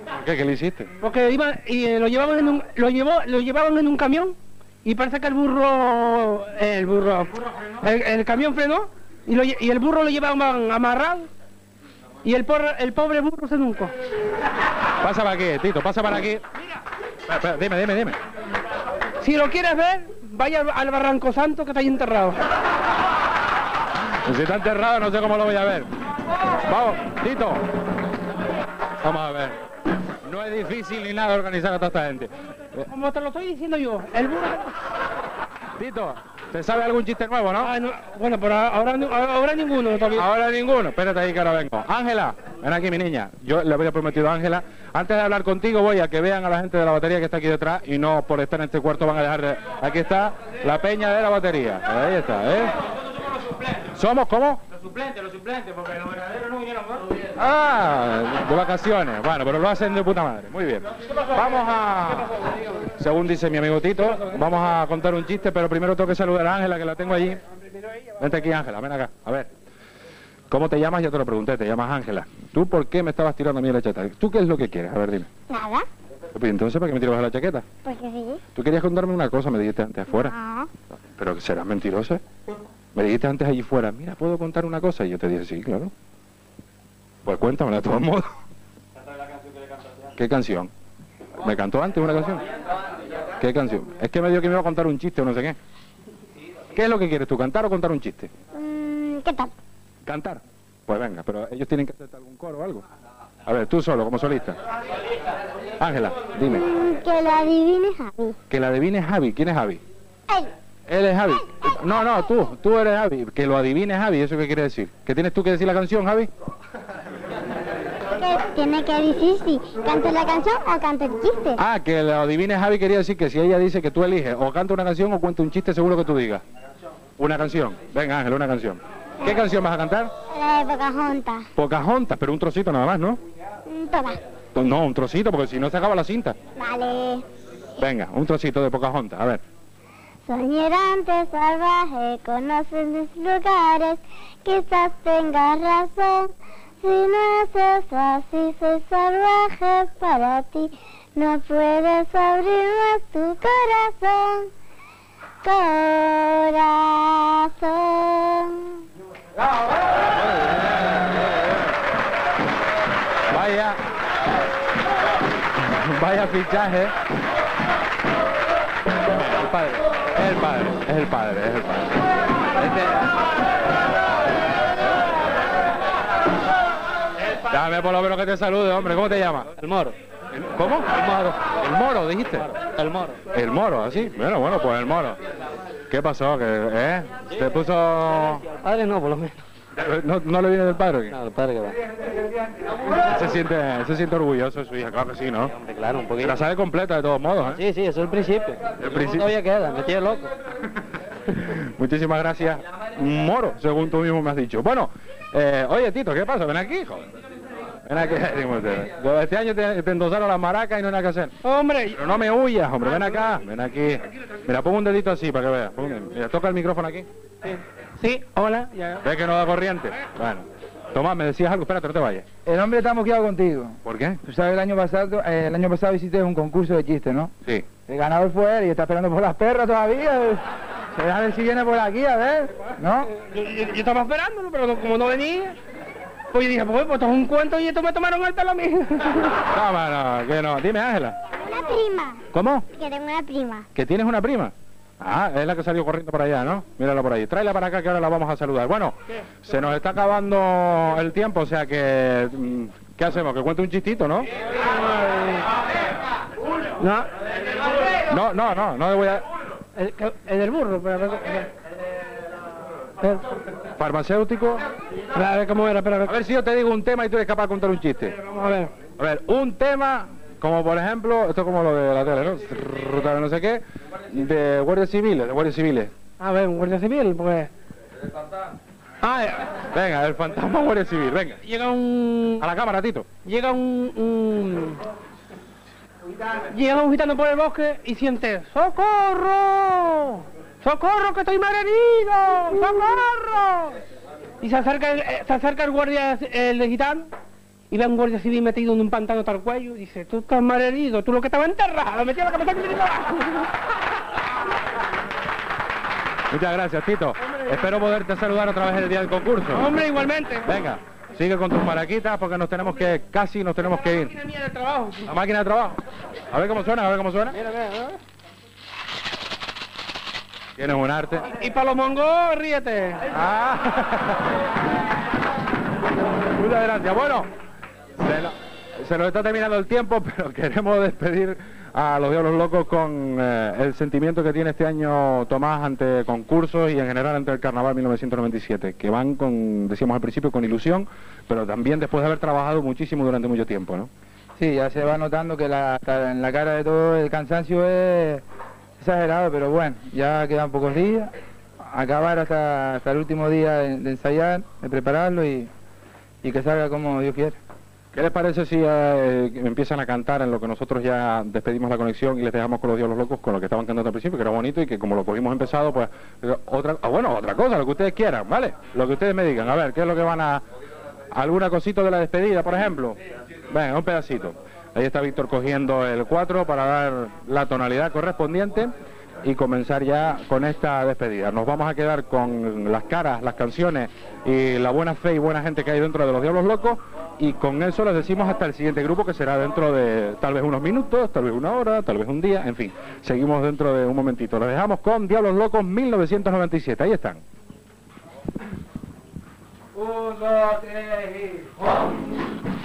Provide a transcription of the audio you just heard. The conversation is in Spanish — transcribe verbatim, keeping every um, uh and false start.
¿Por qué? ¿Qué le hiciste? Porque iba y eh, lo llevaban en un lo llevó lo llevaban en un camión y parece que el burro el burro el, el camión frenó y, lo, y el burro lo llevaban amarrado y el pobre el pobre burro se nuncó. Pasa para aquí, Tito, pasa para aquí. Espera, espera, dime, dime, dime. Si lo quieres ver, vaya al, al Barranco Santo que está ahí enterrado. Si está enterrado no sé cómo lo voy a ver. Vamos, Tito. Vamos a ver. No es difícil ni nada organizar a toda esta gente. Como te lo estoy diciendo yo, el burro... Tito, ¿te sabe algún chiste nuevo, no? Ah, no bueno, pero ahora, ahora ninguno todavía. Ahora ninguno. Espérate ahí que ahora vengo. Ángela, ven aquí, mi niña. Yo le había prometido a Ángela, antes de hablar contigo voy a que vean a la gente de la batería que está aquí detrás y no por estar en este cuarto van a dejar de... Aquí está la peña de la batería. Ahí está, ¿eh? ¿Somos cómo? Los suplentes, los suplentes, porque los verdaderos no vinieron, ¿no? Ah, de vacaciones. Bueno, pero lo hacen de puta madre. Muy bien. Vamos a... Según dice mi amigo Tito, vamos a contar un chiste, pero primero tengo que saludar a Ángela, que la tengo allí. Vente aquí, Ángela, ven acá. A ver. ¿Cómo te llamas? Ya te lo pregunté, te llamas Ángela. ¿Tú por qué me estabas tirando a mí la chaqueta? ¿Tú qué es lo que quieres? A ver, dime. Nada. Pues entonces, ¿para qué me tirabas la chaqueta? Porque sí. Tú querías contarme una cosa, me dijiste antes afuera. No. Pero serás mentirosa. Me dijiste antes allí fuera, mira, ¿puedo contar una cosa? Y yo te dije, sí, claro. Pues cuéntamela de todos modos. ¿Qué canción? ¿Me cantó antes una canción? ¿Qué canción? Es que me dijo que me iba a contar un chiste o no sé qué. ¿Qué es lo que quieres tú, cantar o contar un chiste? Mm, ¿Qué tal? ¿Cantar? Pues venga, pero ellos tienen que hacerte algún coro o algo. A ver, tú solo, como solista. Ángela, dime. Mm, que lo adivine Javi. Que la adivine Javi. ¿Quién es Javi? Él. Él es Javi. No, no, tú, tú eres Javi. Que lo adivine Javi, ¿eso qué quiere decir? ¿Que tienes tú que decir la canción, Javi? Que tiene que decir si cante la canción o cante el chiste. Ah, que lo adivine Javi quería decir que si ella dice que tú eliges o canta una canción o cuenta un chiste seguro que tú digas. Una canción. Venga, Ángel, una canción. ¿Qué canción vas a cantar? La de Pocahontas. Pocahontas, pero un trocito nada más, ¿no? Mm, Toma. No, un trocito, porque si no se acaba la cinta. Vale. Venga, un trocito de Pocahontas, a ver. Soy errante salvaje, conoces mis lugares, quizás tengas razón. Si no es eso así, soy salvaje para ti. No puedes abrir más tu corazón. Corazón. Vaya. Vaya fichaje. El padre. Es el padre, es el padre, es el padre. Este... Dame por lo menos que te salude, hombre. ¿Cómo te llamas? El moro. ¿El... ¿Cómo? El moro. El moro, dijiste. El moro. El moro, así. Bueno, bueno, pues el moro. ¿Qué pasó? ¿Qué, eh? ¿Te puso...? El padre no, por lo menos. ¿No, no le viene del padre? No, el padre que va. Se siente, se siente orgulloso de su hija, claro que sí, ¿no? Hombre, claro, un poquito. La sabe completa de todos modos, ¿eh? Sí, sí, eso es el principio. El principio. Todavía queda, me tiene loco. Muchísimas gracias, Moro, según tú mismo me has dicho. Bueno, eh, oye, Tito, ¿qué pasa? Ven aquí, joder. Ven aquí, yo este año te, te endosaron las maracas y no hay nada que hacer. Hombre. Pero no me huyas, hombre, ven acá, ven aquí. Mira, pongo un dedito así para que veas. Pon, mira, toca el micrófono aquí. Sí, sí, hola. Ya. ¿Ves que no da corriente? Bueno. Tomás, me decías algo, espérate, no te vayas. El hombre está moqueado contigo. ¿Por qué? Tú sabes, el año pasado, eh, el año pasado hiciste un concurso de chistes, ¿no? Sí. El ganador fue él y está esperando por las perras todavía. A ver si viene por aquí, a ver, ¿no? Yo, yo, yo estaba esperándolo, pero no, como no venía, pues yo dije, pues, pues esto es un cuento y esto me tomaron el pelo a mí. No, no, que no. Dime, Ángela. Una prima. ¿Cómo? Que tengo una prima. ¿Que tienes una prima? Ah, es la que salió corriendo por allá, ¿no? Mírala por ahí. Tráela para acá que ahora la vamos a saludar. Bueno, se nos está acabando el tiempo, o sea que... ¿Qué hacemos? ¿Que cuente un chistito, no? No. No, no, no, no le voy a... El, el del burro, pero... pero Farmacéutico. a ver cómo era, espera, A ver si yo te digo un tema y tú eres capaz de contar un chiste. vamos a ver. A ver, un tema, como por ejemplo, esto es como lo de la tele, ¿no? No sé qué, de guardias civiles, de guardias civiles. A ver, un guardia civil, pues... Ah, eh, Venga, el fantasma guardia civil, venga. llega un... A la cámara, Tito. Llega un, un... Llega un gitano por el bosque y siente ¡socorro! ¡Socorro, que estoy malherido! ¡Socorro! Y se acerca el, eh, se acerca el guardia el de gitano y ve a un guardia civil metido en un pantano hasta el cuello, y dice, tú estás mal herido, tú lo que estabas enterrado, metí la cabeza que me dio abajo. Muchas gracias, Tito. Hombre. Espero poderte saludar otra vez el día del concurso. Hombre, igualmente. Venga, sigue con tus maraquitas porque nos tenemos que, casi nos tenemos que ir. La máquina mía de trabajo. La máquina de trabajo. A ver cómo suena, a ver cómo suena. Mira, mira, mira. Tienes un arte. Y, y para los mongos, ríete. Ah. Muchas gracias. Bueno, se, no, se nos está terminando el tiempo, pero queremos despedir a los Diablos Locos con eh, el sentimiento que tiene este año Tomás ante concursos y en general ante el Carnaval mil novecientos noventa y siete, que van con, decíamos al principio, con ilusión, pero también después de haber trabajado muchísimo durante mucho tiempo, ¿no? Sí, ya se va notando que la, en la cara de todo el cansancio es exagerado, pero bueno, ya quedan pocos días, acabar hasta, hasta el último día de, de ensayar, de prepararlo y, y que salga como Dios quiere. ¿Qué les parece si eh, empiezan a cantar en lo que nosotros ya despedimos la conexión y les dejamos con los Diablos Locos con lo que estaban cantando al principio, que era bonito y que como lo cogimos empezado, pues otra, ah, bueno, otra cosa, lo que ustedes quieran, ¿vale? Lo que ustedes me digan, a ver, ¿qué es lo que van a... alguna cosita de la despedida, por ejemplo? Venga, un pedacito. Ahí está Víctor cogiendo el cuatro para dar la tonalidad correspondiente y comenzar ya con esta despedida. Nos vamos a quedar con las caras, las canciones y la buena fe y buena gente que hay dentro de los Diablos Locos, y con eso les decimos hasta el siguiente grupo, que será dentro de tal vez unos minutos, tal vez una hora, tal vez un día, en fin, seguimos dentro de un momentito. Los dejamos con Diablos Locos mil novecientos noventa y siete, ahí están. Un, dos, tres y... ¡Juan!